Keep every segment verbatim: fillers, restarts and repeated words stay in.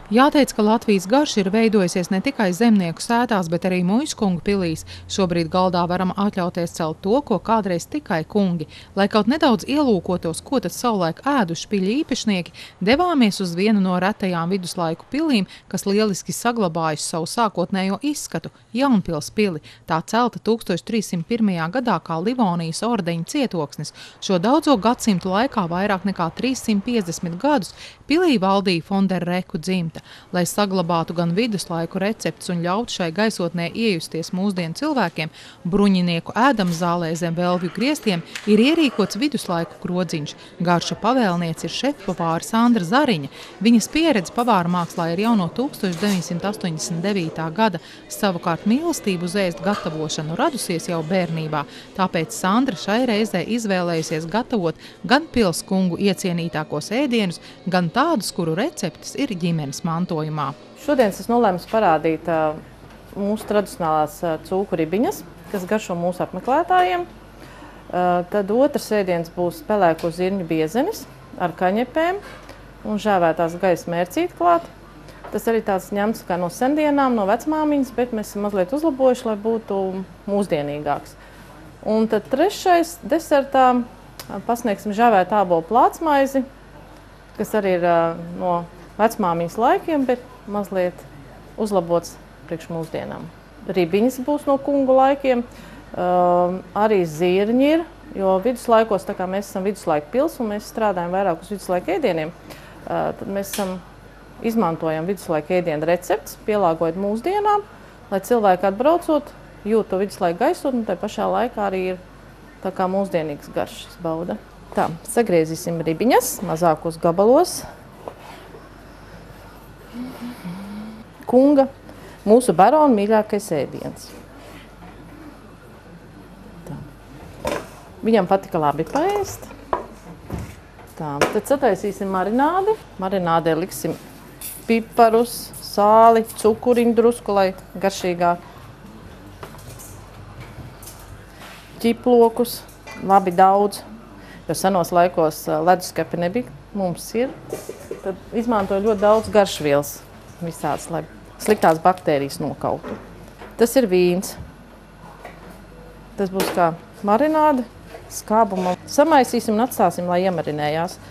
Jāteic, ka Latvijas garš ir veidojusies ne tikai zemnieku sētās, bet arī muižkungu pilīs. Šobrīd galdā varam atļauties celt to, ko kādreiz tikai kungi. Lai kaut nedaudz ielūkotos, ko tad savulaik ēduši piļu īpašnieki, devāmies uz vienu no retajām viduslaiku pilīm, kas lieliski saglabājusi savu sākotnējo izskatu – Jaunpils pili. Tā celta tūkstoš trīs simt pirmajā gadā kā Livonijas ordeņa cietoksnis. Šo daudzo gadsimtu laikā vairāk nekā trīs simt piecdesmit gadus pilī valdīja Fonderreku dzimta. Lai saglabātu gan viduslaiku recepts un ļautu šai gaisotnē iejusties mūsdienu cilvēkiem, bruņinieku ēdamzālē zem velvju griestiem ir ierīkots viduslaiku krodziņš. Garša pavēlniece ir šefpavāra Sandra Zariņa. Viņas pieredze pavāra mākslā ir jau no tūkstoš deviņsimt astoņdesmit devītā gada. Savukārt mīlestību uz ēst gatavošanu radusies jau bērnībā. Tāpēc Sandra šai reizē izvēlējusies gatavot gan pils kungu iecienītākos ēdienus, gan tādus, kuru receptes ir ģimenes mantojumā. Šodien es nolēmu parādīt uh, mūsu tradicionālās uh, cūku ribiņas, kas garšo mūsu apmeklētājiem. Uh, tad otrs ēdiens būs pelēko zirņu biezenis ar kaņepēm un žēvētās gaisa mērcīti klāt. Tas arī tāds ņemts kā no sendienām, no vecmāmiņas, bet mēs esam mazliet uzlabojuši, lai būtu mūsdienīgāks. Un tad trešais desertā pasniegsim žēvētu ābolu plātsmaizi, kas arī ir uh, no vecmāmiņas laikiem, bet mazliet uzlabots priekš mūsdienām. Ribiņas būs no kungu laikiem, uh, arī zirņi ir, jo viduslaikos, tā kā mēs esam viduslaiku pils un mēs strādājam vairāk uz viduslaiku ēdieniem, uh, tad mēs esam izmantojam viduslaiku ēdienu recepts, pielāgojot mūsdienām, lai cilvēki atbraucot, jūt to viduslaiku gaisotni, un tai pašā laikā arī ir tā kā mūsdienīgs garšas bauda. Tā, sagriezīsim ribiņas mazākos gabalos. Kunga, mūsu barona mīļākais ēdiens. Tā. Viņam patika labi paēst. Tā, tad sataisīsim marinādi. Marinādē liksim piparus, sāli, cukuriņu drusku, lai garšīgāk. Ķiplokus, labi daudz, jo senos laikos leduskapi nebija, mums ir. Tad izmantoju ļoti daudz garšvielas visāds, lai sliktās baktērijas nokautu. Tas ir vīns. Tas būs kā marināde, skābuma. Samaisīsim un atstāsim, lai iemarinējās.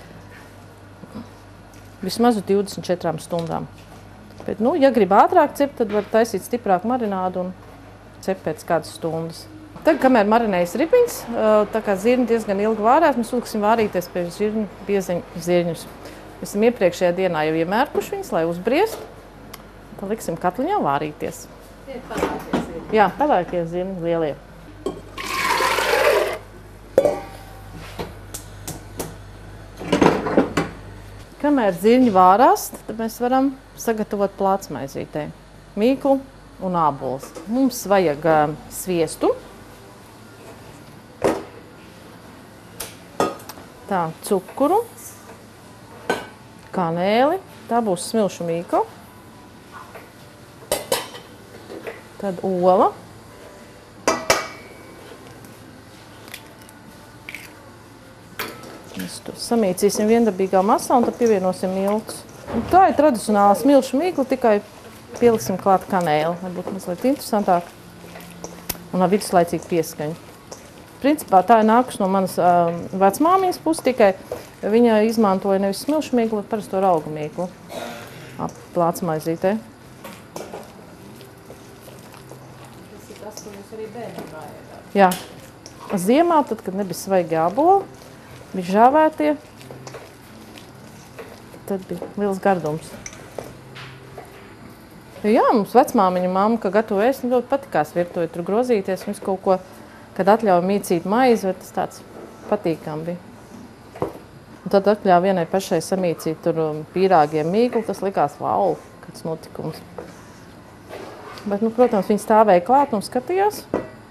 Vismaz uz divdesmit četrām stundām. Bet, nu, ja grib ātrāk cept, tad var taisīt stiprāku marinādu un cept pēc kādas stundas. Tad, kamēr marinējas ribiņas, tā kā zirņi diezgan ilgi vārās, mēs liksim vārīties pie zirņu biezeņu zirņus. Mēs esam iepriekšējā dienā jau iemērkuši viņus, lai uzbriest. Tad liksim katliņā vārīties. Tie pelēkie zirņi. Jā, pelēkie zirņi, lielie. Kamēr zirņi vārās, tad mēs varam sagatavot plātsmaizītē mīklu un ābolus. Mums vajag uh, sviestu. Tā, cukuru, kanēli, tā būs smilšu mīkla. Tad ola. Mēs to samīcīsim viendabīgā masā un tad pievienosim miltus. Un tā ir tradicionālā smilšu mīkla, tikai pieliksim klāt kanēli, lai būtu mazliet interesantāk un ar viduslaicīgu pieskaņu. Principā tā ir nākusi no manas uh, vecmāmiņas puses, tikai viņa izmantoja nevis smilšu mīklu, bet parasto raugu mīklu plātsmaizītē. Tas ir tas, ko jūs arī bērnībā ēdāt. Jā. Ziemā, tad, kad nebija svaigi āboli, bija žāvētie, tad bija liels gardums. Jo jā, mums vecmāmiņa mamma, ka gatavo ēst, ļoti patikās virtuvē tur grozīties, visu kaut ko, kad atļauja mīcīt maizi, bet tas tāds patīkam bija. Un tad atļauja vienai pašai samīcīt tur pīrāgiem mīklu, tas likās, vau, kāds notikums. Bet, nu, protams, viņi stāvēja klāt un skatījās.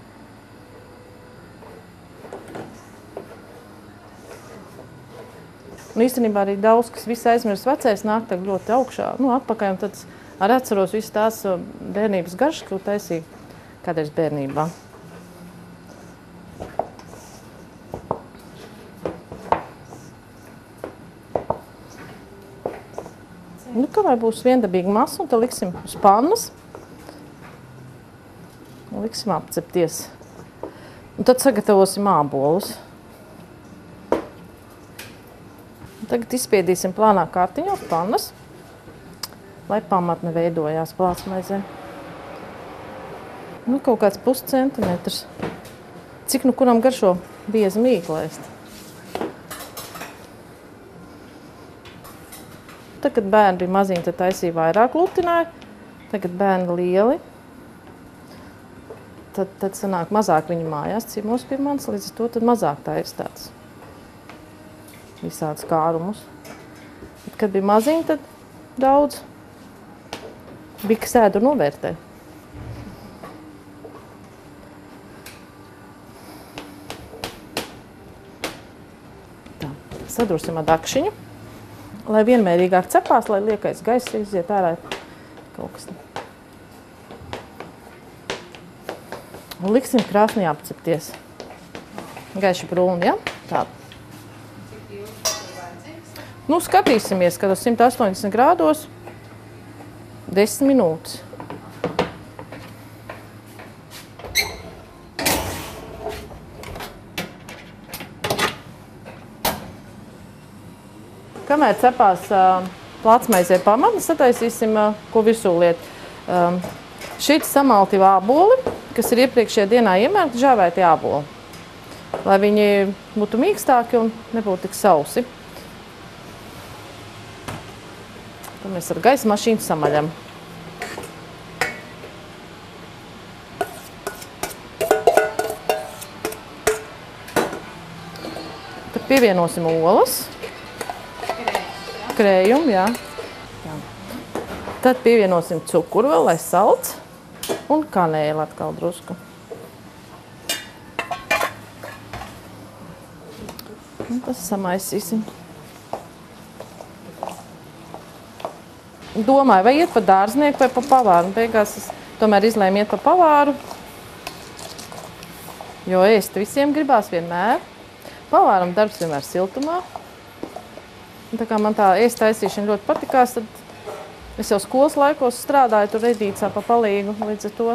Un īstenībā arī daudz, kas visu aizmirst vecais, nāk tagad ļoti augšā, nu, atpakaļ, un tad arī atceros visu tās bērnības garšas, ko taisīja kādreiz bērnībā. Nu, kā lai būs viendabīga masa, un tad liksim uz pannas. Un liksim apcepties. Un tad sagatavosim ābolus. Un tagad izspiedīsim plānā kārtiņā uz pannas, lai pamatne veidojās plātsmaizē. Nu, kaut kāds puscentimetrs. Cik nu kuram garšo bieza mīkla ēst. Tad, kad bērni bija maziņi, tad taisīja vairāk glutināju. Tagad bērni lieli. Tad, tad sanāk mazāk viņi mājās ciemos pie manis, līdz ar to tad mazāk tā ir tāds visāds kārumus. Tad, kad bija maziņi, tad daudz. Bija, kas ēdu novērtē. Tā, sadursim ar dakšiņu, lai vienmērīgāk cepās, lai liekais gaiss iziet ārā kaut kas. Un liksim krāsnī apcepties. Gaiši brūni, ja? Tā. Nu, skatīsimies, kad uz simt astoņdesmit grādos desmit minūtes. Kamēr cepās uh, plātsmaizē pamatne, sataisīsim, uh, ko virsū liet. Um, šeit samalti āboli, kas ir iepriekšējā dienā iemērti žāvēti āboli, lai viņi būtu mīkstāki un nebūtu tik sausi. Tad mēs ar gaisa mašīnu samaļam. Tad pievienosim olas. Krējumu, jā. jā. Tad pievienosim cukuru vēl, lai salds. Un kanēli atkal drusku. Un tas samaisīsim. Domāju, vai iet pa dārznieku vai pa pavāru. Beigās es tomēr izlēmu iet pa pavāru. Jo ēst visiem gribās vienmēr. Pavāram darbs vienmēr siltumā. Un tā kā man tā ēst taisīšana ļoti patikās, tad es jau skolas laikos strādāju tur Edīcā pa palīgu, līdz ar to.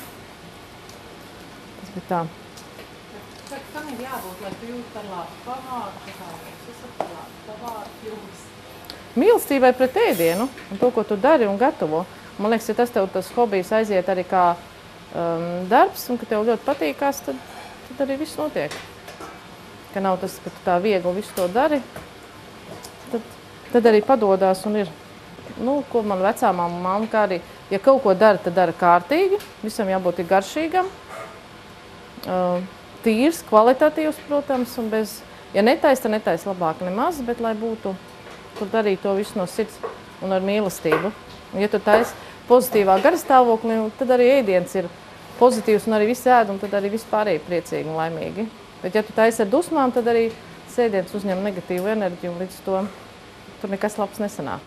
Tas bija tā. Kam ir jābūt, lai kļūt par labu pavāru? Kā jūs esat par labu pavāru kļūst? Mīlestībai pret ēdienu un to, ko tu dari un gatavo. Man liekas, ja tas tev tas hobijs aiziet arī kā um, darbs un ka tev ļoti patīkās, tad, tad arī viss notiek. Ka nav tas, ka tu tā viegli visu to dari, tad, tad arī padodās un ir. Nu, ko man vecā mamma, mamma, kā arī, ja kaut ko dara, tad dara kārtīgi, visam jābūt garšīgam, uh, tīrs, kvalitatīvs, protams, un bez, ja netais, tad netais labāk nemaz, bet lai būtu, tur darīt to visu no sirds un ar mīlestību. Un, ja tu tais pozitīvā garastāvoklī, tad arī ēdiens ir pozitīvs un arī viss ēd, un tad arī viss pārējie priecīgi un laimīgi. Bet ja tu tais ar dusmām, tad arī sēdiens uzņem negatīvu enerģiju, un līdz to tur nekas labs nesanāk.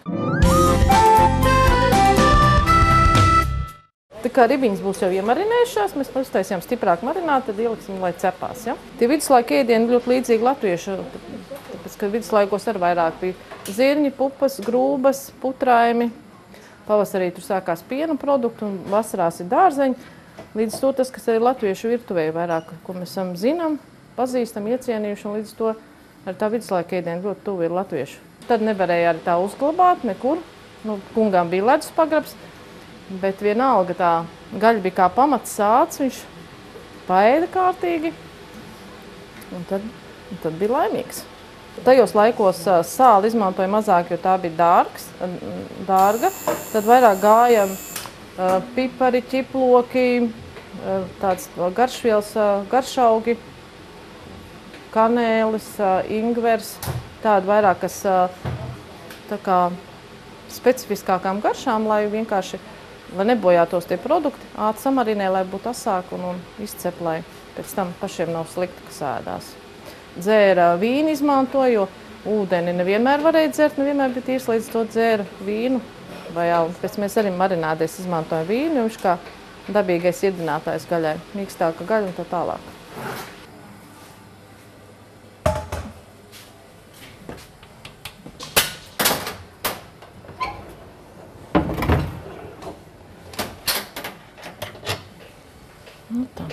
Tā kā ribiņas būs jau iemarinējušās, mēs uztaisījām stiprāk marināt, tad ieliksim, lai cepās. Ja? Tie viduslaika ēdieni ļoti līdzīgi latviešu, tāpēc, ka viduslaikos ar vairāk bija zirņi, pupas, grūbas, putraimi. Pavasarī tur sākās piena produktu un vasarās ir dārzeņi. Līdz to tas, kas ir latviešu virtuvē vairāk, ko mēs esam zinām, pazīstam, iecienījuši, un līdz to ar tā viduslaika ēdieni ļoti tuvu ir latviešu. Tad nevarēja arī tā uzglabāt nekur. Nu, kungām bija ledus pagrabs, bet vienalga tā gaļa bija kā pamats sāds, viņš paēda kārtīgi, un tad, un tad bija laimīgs. Tajos laikos sāli izmantoja mazāk, jo tā bija dārgs, dārga. Tad vairāk gāja pipari, ķiploki, tāds garšvielas, garšaugi, kanēlis, ingvers, tādi vairāk, kas tā kā specifiskākām garšām, lai vienkārši, lai nebojātos tie produkti, ātri samarinē, lai būtu asāk un, un izcep, lai pēc tam pašiem nav slikti, kas ēdās. Dzēra vīnu izmantoja, jo ūdeni nevienmēr varēja dzert, nevienmēr bija tīrs, līdz to dzēra vīnu. Vai jau, pēc mēs arī marinādēs izmantojam vīnu, jo viņš kā dabīgais iedinātājs gaļai, mīkstāka gaļa un tā tālāk. Nu tā.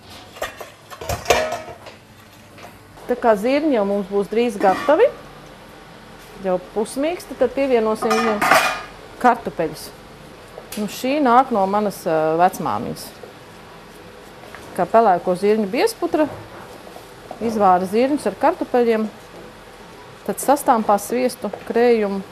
Tā kā zirņi jau mums būs drīz gatavi, jau pusmīksti, tad pievienosim viņiem kartupeļus. Nu, šī nāk no manas uh, vecmāmiņas. Kā pelēko zirņu biezputra, izvāra zirņus ar kartupeļiem, tad sastāmpā sviestu, krējumu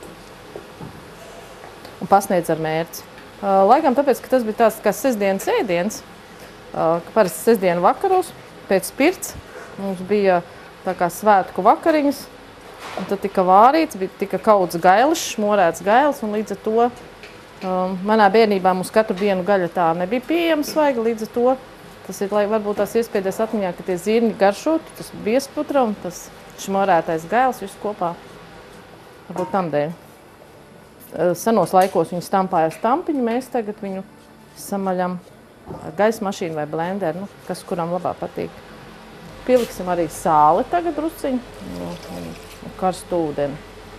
un pasniedz ar mērci. Uh, laikam tāpēc, ka tas bija tāds kā sestdienas ēdiens, uh, ka parasti sestdienu vakaros pēc pirts mums bija tā kā svētku vakariņas, un tad tika vārīts, bija tika kauts gailis, šmorēts gailis, un līdz ar to um, manā bērnībā mums katru dienu gaļa tā nebija pieejama svaiga, līdz ar to tas ir, lai varbūt tās iespējas atmiņā, ka tie zirņi garšotu, tas biezputra un tas šmorētais gailis visu kopā, varbūt tam dēļ. Senos laikos viņi stampāja stampiņu, mēs tagad viņu samaļam ar gaisa mašīnu vai blenderu, nu, kas kuram labā patīk. Pieliksim arī sāli tagad drusciņu un karstu ūdeni.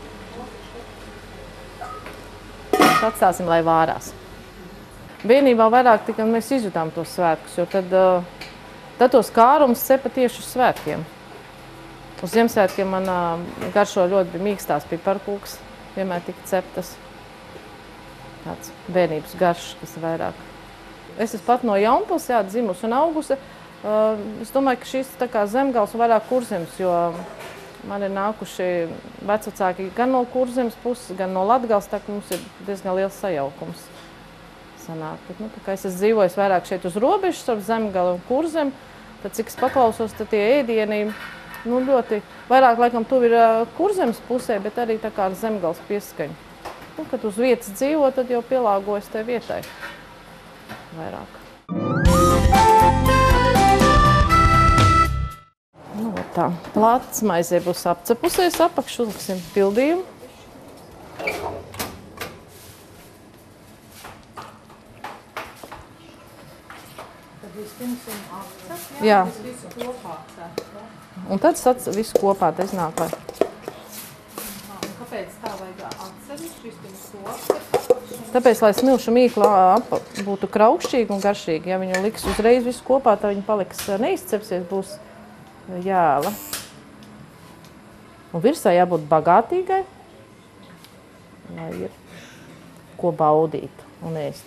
Atstāsim, lai vārās. Vienībā vairāk tikai mēs izjutām tos svētkus, jo tad, tad tos kārums cepa tieši uz svētkiem. Uz Ziemassvētkiem man garšo ļoti bija mīkstās piparkūks, vienmēr tika ceptas. Tāds bērnības garšs, kas ir vairāk. Es esmu pat no Jaunpils, jā, dzimusi un augusi. Es domāju, ka šis tā kā Zemgals un vairāk Kurzemes, jo man ir nākuši vecvecāki gan no Kurzemes puses, gan no Latgales, tā ka mums ir diezgan liels sajaukums sanāk. Bet, nu, tā kā es esmu dzīvojis vairāk šeit uz robežas ar Zemgali un Kurzemi, tad cik es paklausos, tad tie ēdieni, nu, ļoti vairāk laikam tuvi ir Kurzemes pusē, bet arī tā kā ar Zemgales pieskaņu. Nu, kad uz vietas dzīvo, tad jau pielāgojas tai vietai vairāk. Tā, plāts maizē būs apcepusies, apakšu uzliksim pildījumu. Tad vispirms un apcep, jā? Jā. Visu kopā cep, jā? Un tad sats visu kopā, tā iznāk, lai. Un kāpēc tā vajag atsevišķi, vispirms to apcep? Tāpēc, lai smilšu mīkla apa būtu kraukšķīga un garšīga, ja viņu liks uzreiz visu kopā, tad viņa paliks neizcepsies, būs jāla. Un virsā jābūt bagātīgai, lai ir ko baudīt un ēst.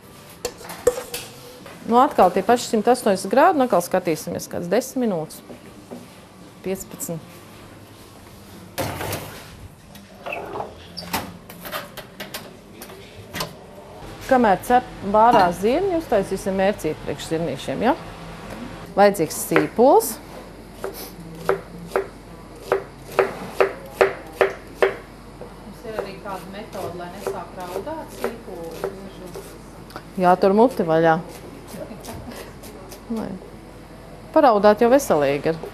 Nu, atkal tie paši simt astoņdesmit grādi, un atkal skatīsimies kāds desmit minūtes, piecpadsmit. Kamēr cep vārās zirņi, uztaisīsim mērcīti priekš zirnīšiem, ja? Vajadzīgs sīpols. Metode, lai nesāk raudāt sīpolu. Jātur muti vaļā. Paraudāt jau veselīgi ir.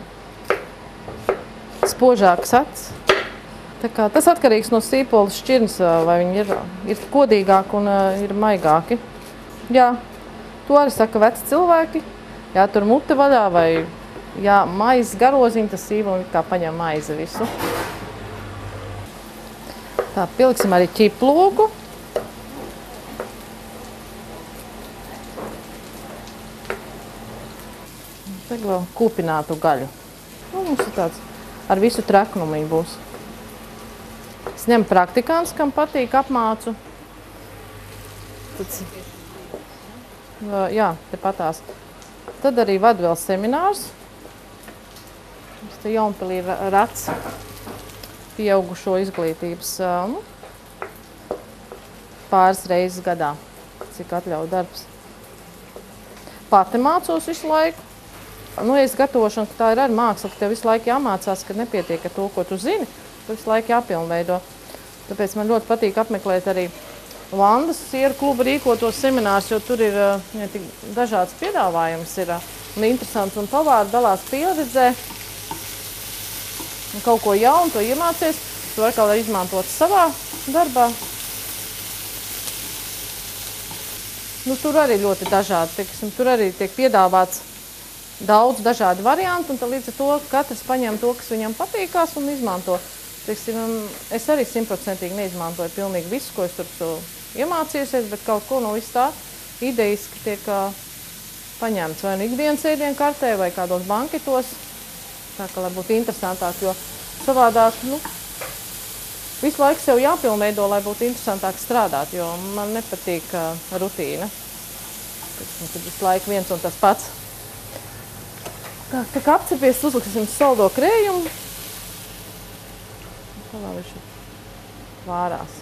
Spožāks acs. Tā kā tas atkarīgs no sīpolas šķirnes, vai viņi ir, ir kodīgāki un uh, ir maigāki. Jā, to arī saka veci cilvēki. Jātur muti vaļā vai jā, maizes garoziņi, tas sīvoli kā paņem maizi visu. Tā, pieliksim arī ķiplogu. Tagad vēl kūpinātu gaļu. Nu, mums ir tāds ar visu treknumu viņi būs. Es ņemu praktikāns, kam patīk, apmācu. Tad, jā, te patās. Tad arī vadu vēl seminārs. Mums te Jaunpilī ir rats. Pieaugušo izglītības nu, pāris reizes gadā, cik atļauj darbs. Pati mācos visu laiku. Nu, ja es gatavošanu, ka tā ir arī māksla, ka tev visu laiku jāmācās, ka nepietiek ar to, ko tu zini, tu visu laiku jāpilnveido. Tāpēc man ļoti patīk apmeklēt arī Vandas sieru kluba rīkotos seminārus, jo tur ir ja, tik dažāds piedāvājums ir un interesants un pavāri dalās pieredzē. Un kaut ko jaunu, to iemācies, to var kaut kā izmantot savā darbā. Nu, tur arī ļoti dažādi, teiksim, tur arī tiek piedāvāts daudz dažādi varianti, un tad līdz ar to katrs paņem to, kas viņam patīkās un izmanto. Teiksim, es arī simtprocentīgi neizmantoju pilnīgi visu, ko es tur iemācījusies, bet kaut ko no viss tā idejiski tiek paņemts vai nu ikdienas ēdienu kartē vai kādos banketos, tā kā lai būtu interesantāk, jo savādāk, nu, visu laiku sev jāpilnveido, lai būtu interesantāk strādāt, jo man nepatīk uh, rutīna. Kad visu laiku viens un tas pats. Tā, tā kā apcepies, uzliksim saldo krējumu. Tā vēl viņš vārās.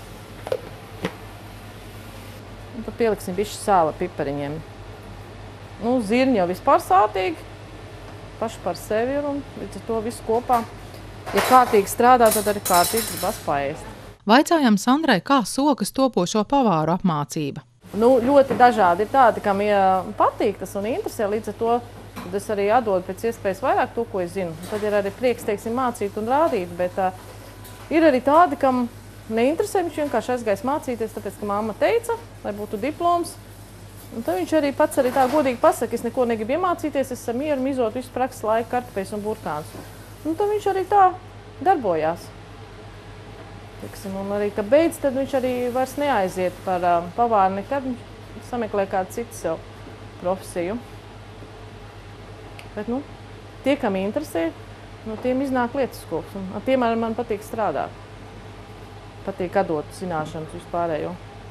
Un tad pieliksim bišķi sāla pipariņiem. Nu, zirņi jau vispār sātīgi, paši par sevi ir un līdz ar to visu kopā. Ja kārtīgi strādā, tad arī kārtīgi gribas paēst. Vaicājām Sandrai, kā sokas topošo pavāru apmācība. Nu, ļoti dažādi ir tādi, kam ja patīk tas un interesē, līdz ar to tad es arī atdodu pēc iespējas vairāk to, ko es zinu. Tad ir arī prieks, teiksim, mācīt un rādīt, bet uh, ir arī tādi, kam neinteresē, viņš vienkārši aizgājis mācīties, tāpēc, ka mamma teica, lai būtu diploms. Un tad viņš arī pats arī tā godīgi pasaka, es neko negribu iemācīties, es esmu mieru mizot visu prakses laiku, kartupējus un burkānus. Un tad viņš arī tā darbojās. Teiksim, un arī, ka beidz, tad viņš arī vairs neaiziet par uh, pavāru nekad, viņš sameklē kādu citu sev profesiju. Bet, nu, tie, kam interesē, no tiem iznāk lietas koks, un ar tiem arī man patīk strādāt. Patīk atdot zināšanas vispārējo.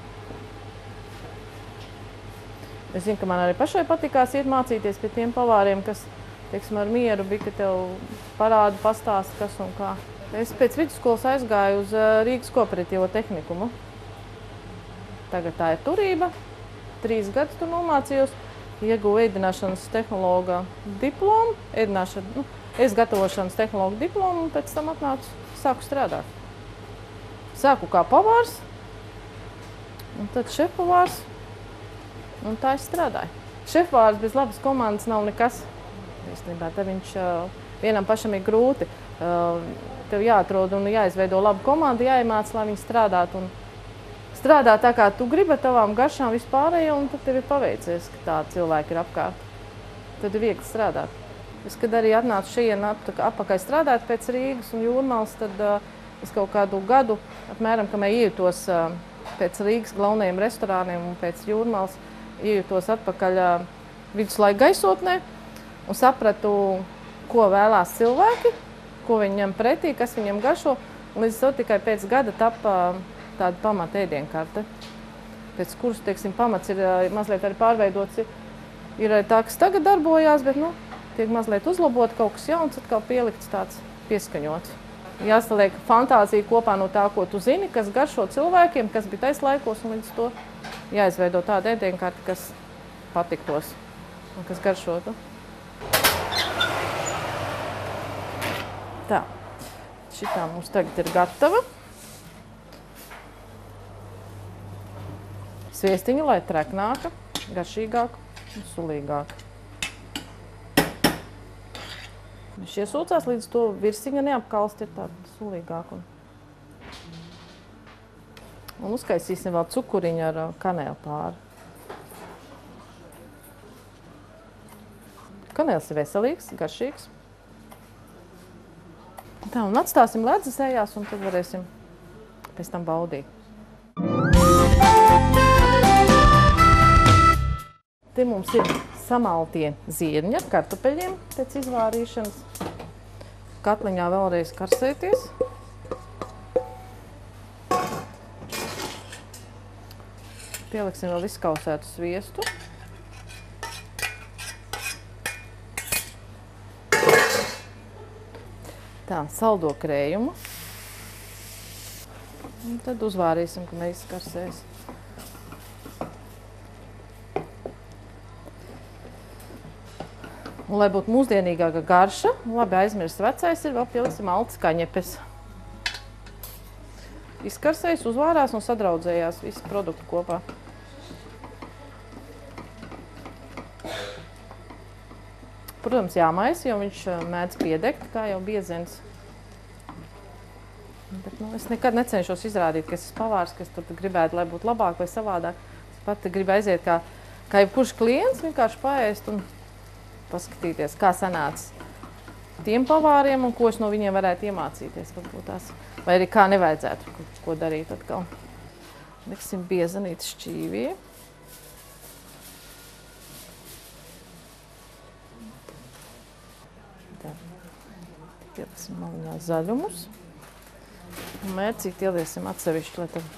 Es zinu, ka man arī pašai patikās iet mācīties pie tiem pavāriem, kas, teiksim, ar mieru bija, ka tev parāda, pastāsta, kas un kā. Es pēc vidusskolas aizgāju uz Rīgas kooperatīvo tehnikumu. Tagad tā ir turība. Trīs gadus tur nomācījos. Ieguvu ēdināšanas tehnologa diplomu. Ēdināšana, nu, es gatavošanas tehnologa diplomu un pēc tam atnācu, sāku strādāt. Sāku kā pavārs, un tad šefpavārs, un tā es strādāju. Šefpavārs bez labas komandas nav nekas. Īstenībā, te viņš vienam pašam ir grūti. Tev jāatrod un jāizveido labu komandu, jāiemāc, lai viņi strādātu. Un strādā tā, kā tu gribi ar tavām garšām vispārējo, un tad tev ir paveicies, ka tādi cilvēki ir apkārt. Tad ir viegli strādāt. Es, kad arī atnācu šeit apakaļ strādāt pēc Rīgas un Jūrmalas, tad es kaut kādu gadu, apmēram, kamēr iejutos pēc Rīgas galvenajiem restorāniem un pēc Jūrmalas, iejutos atpakaļ viduslaika gaisotnē un sapratu, ko vēlās cilvēki, ko viņi ņem pretī, kas viņiem garšo. Un līdz to tikai pēc gada tapa tāda pamata ēdienkarte, pēc kuras, teiksim, pamats ir mazliet arī pārveidots. Ir arī tā, kas tagad darbojās, bet, nu, tiek mazliet uzlabot, kaut kas jauns, atkal pielikts tāds pieskaņots. Jāsaliek fantāzija kopā no tā, ko tu zini, kas garšo cilvēkiem, kas bija tais laikos, un līdz to jāizveido tāda ēdienkarte, kas patiktos un kas garšotu. Tā, šitā mums tagad ir gatava. Sviestiņa, lai treknāka, garšīgāka un sulīgāka. Viņš iesūcās, līdz to virsiņa neapkalst ir tāda sulīgāka. Un uzkaisīsim vēl cukuriņu ar kanēlu pāri. Kanēls ir veselīgs, garšīgs. Tā, un atstāsim ledzasējās, un tad varēsim pēc tam baudīt. Te mums ir samaltie zirņi ar kartupeļiem pēc izvārīšanas. Katliņā vēlreiz karsēties. Pieliksim vēl izkausētu sviestu. Tā, saldo krējumu. Un tad uzvārīsim, ka mēs karsēs. Un, lai būtu mūsdienīgāka garša, labi aizmirst vecais, ir vēl pieliksim altas kaņepes. Izkarsējis, uzvārās un sadraudzējās visi produkti kopā. Protams, jāmaisa, jo viņš mēdz piedegt, kā jau biezens. Bet, nu, es nekad necenšos izrādīt, ka es esmu pavārs, ka es tur gribētu, lai būtu labāk vai savādāk. Es pati gribu aiziet kā, kā jebkurš klients, vienkārši paēst un paskatīties, kā sanāca tiem pavāriem un ko es no viņiem varētu iemācīties. Varbūt tās. Vai arī kā nevajadzētu ko darīt atkal. Liksim biezenīt šķīvī. Pieliksim maliņā zaļumus. Un mērcīt ieliesim atsevišķi, lai tad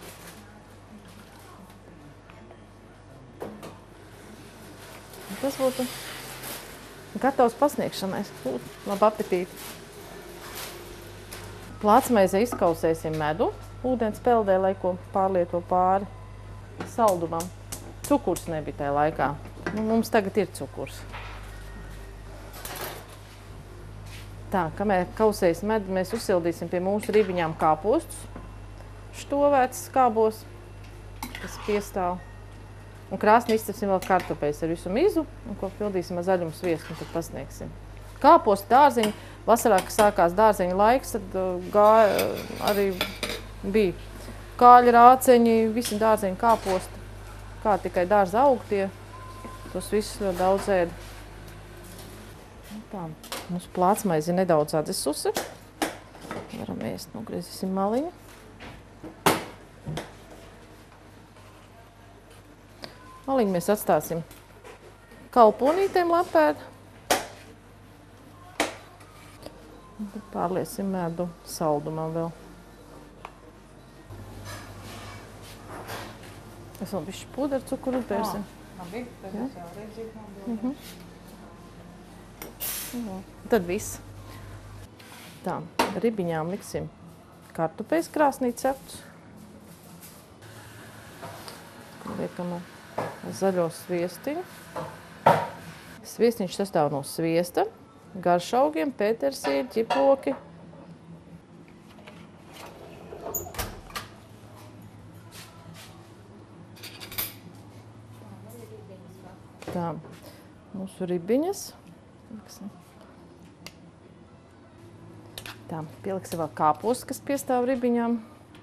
tas būtu gatavs pasniegšanai. Labu apetīti. Plātsmaizē izkausēsim medu ūdens peldē, lai ko pārlieto pāri saldumam. Cukurs nebija tajā laikā. Nu, mums tagad ir cukurs. Tā, kamēr kausējas medu, mēs uzsildīsim pie mūsu ribiņām kāpostus. Štovēts skābos, kas piestāv. Un krāsnī izcepsim vēl kartupeļus ar visu mizu, un ko pildīsim ar zaļumu sviestu, un tad pasniegsim. Kāposti, dārziņi. Vasarā, kad sākās dārziņa laiks, tad gāja, arī bija kāļi, rāceņi, visi dārziņi kāposti. Kā tikai dārza aug tie, tos visus ļoti daudz ēda. Tā, mums plātsmaize ir nedaudz atdzisusi. Varam ēst, nogriezīsim maliņu. Maliņu mēs atstāsim kalponītēm lapēt. Un tad pārliesim medu saldumam vēl. Es vēl bišķi pūderu cukuru uzbērsim. Labi, tad es jau redzīt nav Jā. Tad viss. Tā, ribiņām liksim kartupeļus krāsnī ceptus. Liekam zaļo sviestiņu. Sviestiņš sastāv no sviesta, garšaugiem, pētersīļi, ķiploki. Tā, mūsu ribiņas. Tā, pieliksim vēl kāpostus, kas piestāv ribiņām.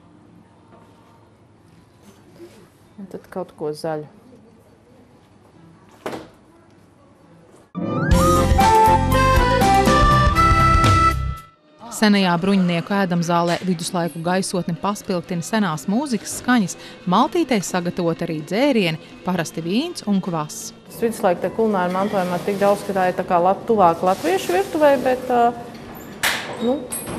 Un tad kaut ko zaļu. Senajā bruņinieku ēdamzālē viduslaiku gaisotni paspilgtina senās mūzikas skaņas, maltītei sagatavot arī dzērieni, parasti vīns un kvass. Tas viduslaika kulināri mantojumā tik daudz, ka tā ir tā kā lat, tuvāk latviešu virtuvei, bet nu,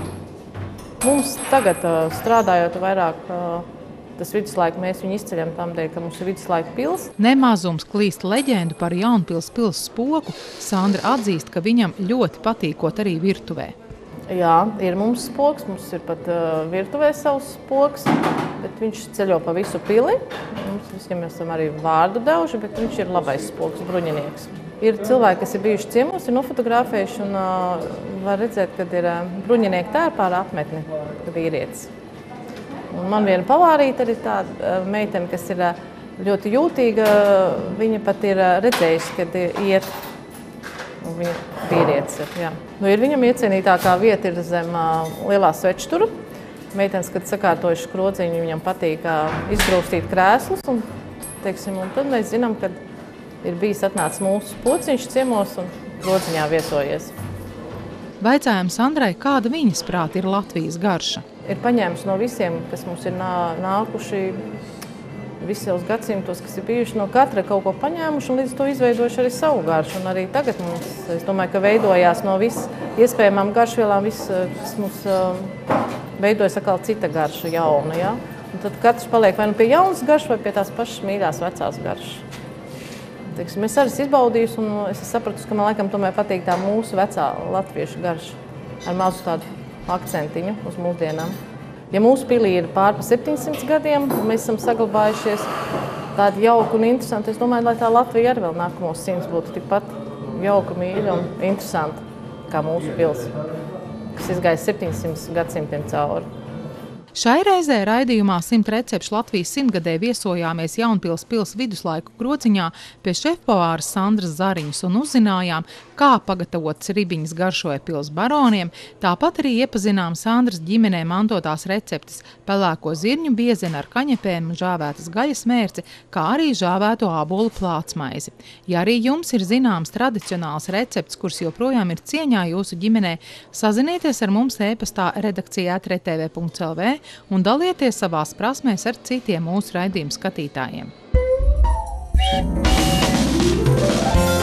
mums tagad strādājot vairāk tas viduslaika, mēs viņu izceļam tādēļ, ka mums ir viduslaika pils. Nemazums klīst leģendu par Jaunpils pils spoku. Sandra atzīst, ka viņam ļoti patīkot arī virtuvē. Jā, ir mums spoks, mums ir pat uh, virtuvē savs spoks, bet viņš ceļo pa visu pili. Mums visiem mēs esam arī vārdu devuši, bet viņš ir labais spoks, bruņinieks. Ir cilvēki, kas ir bijuši ciemos, ir nofotografējuši un uh, var redzēt, kad ir uh, bruņinieki tērpā ar apmetni vīrietis. Un man viena pavārīte arī tāda uh, meitene, kas ir uh, ļoti jūtīga, viņa pat ir uh, redzējusi, kad iet. Un viņa vīrietis ir, jā. Nu, ir viņam iecienītākā vieta ir zem uh, lielā svečtura. Meitenes, kad sakārtojuši krodziņu, viņam patīk uh, izgrūstīt krēslus. Un, teiksim, un tad mēs zinām, kad ir bijis atnācis mūsu pociņš ciemos un krodziņā viesojies. Vaicājām Sandrai, kāda viņas prāti ir Latvijas garša. Ir paņēmusi no visiem, kas mums ir nā, nākuši, visos gadsimtos, kas ir bijuši, no katra kaut ko paņēmuši un līdz to izveidojuši arī savu garšu. Un arī tagad mums, es domāju, ka veidojās no viss iespējamām garšvielām, viss, kas mums uh, veidojas atkal cita garša jauna. Ja? Un tad katrs paliek vai nu pie jaunas garšas, vai pie tās pašas mīļās vecās garšas. Teiksim, es arī izbaudījusi un es sapratu, ka man laikam tomēr patīk tā mūsu vecā latviešu garša ar mazu tādu akcentiņu uz mūsdienām. Ja mūsu pilī ir pār pa septiņsimt gadiem, un mēs esam saglabājušies tādi jauki un interesanti, es domāju, lai tā Latvija arī vēl nākamos simts būtu tikpat jauka, mīļa un interesanta kā mūsu pils, kas izgāja septiņsimt gadsimtiem cauri. Šai reizē raidījumā Simt recepšu Latvijas simtgadē viesojāmies Jaunpils pils viduslaiku krociņā pie šefpavāras Sandras Zariņas un uzzinājām, kā pagatavotas ribiņas garšoja pils baroniem, tāpat arī iepazinām Sandras ģimenē mantotās receptes – pelēko zirņu biezeni ar kaņepēm, žāvētas gaļas mērci, kā arī žāvēto ābolu plātsmaizi. Ja arī jums ir zināms tradicionāls recepts, kuras joprojām ir cieņā jūsu ģimenē, sazinieties ar mums e-pastā redakcijā at r t v punkts l v un dalieties savās prasmēs ar citiem mūsu raidījumu skatītājiem.